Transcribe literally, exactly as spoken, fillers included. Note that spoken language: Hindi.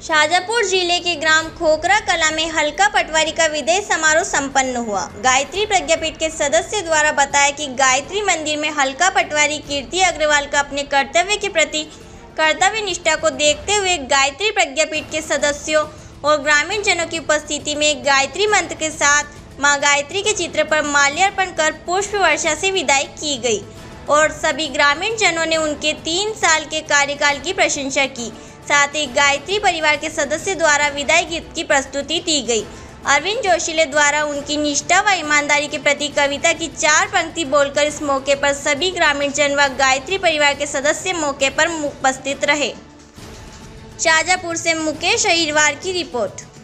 शाजापुर जिले के ग्राम खोखरा कला में हल्का पटवारी का विदाई समारोह संपन्न हुआ। गायत्री प्रज्ञापीठ के सदस्य द्वारा बताया कि गायत्री मंदिर में हल्का पटवारी कीर्ति अग्रवाल का अपने कर्तव्य के प्रति कर्तव्य निष्ठा को देखते हुए गायत्री प्रज्ञापीठ के सदस्यों और ग्रामीण जनों की उपस्थिति में गायत्री मंत्र के साथ मां गायत्री के चित्र पर माल्यार्पण कर पुष्प वर्षा से विदाई की गई और सभी ग्रामीण जनों ने उनके तीन साल के कार्यकाल की प्रशंसा की। साथ ही गायत्री परिवार के सदस्य द्वारा विदाई गीत की प्रस्तुति दी गई। अरविंद जोशीले द्वारा उनकी निष्ठा व ईमानदारी के प्रति कविता की चार पंक्ति बोलकर इस मौके पर सभी ग्रामीण जन व गायत्री परिवार के सदस्य मौके पर उपस्थित रहे। शाजापुर से मुकेश अहिरवार की रिपोर्ट।